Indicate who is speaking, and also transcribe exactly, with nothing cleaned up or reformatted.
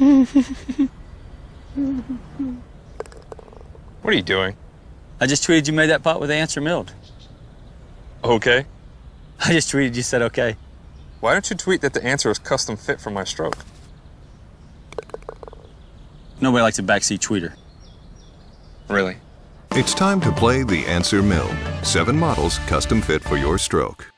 Speaker 1: What are you doing?
Speaker 2: I just tweeted you made that pot with the answer milled.
Speaker 1: Okay.
Speaker 2: I just tweeted you said okay.
Speaker 1: Why don't you tweet that the answer was custom fit for my stroke?
Speaker 2: Nobody likes a backseat tweeter.
Speaker 1: Really?
Speaker 3: It's time to play the answer milled. Seven models custom fit for your stroke.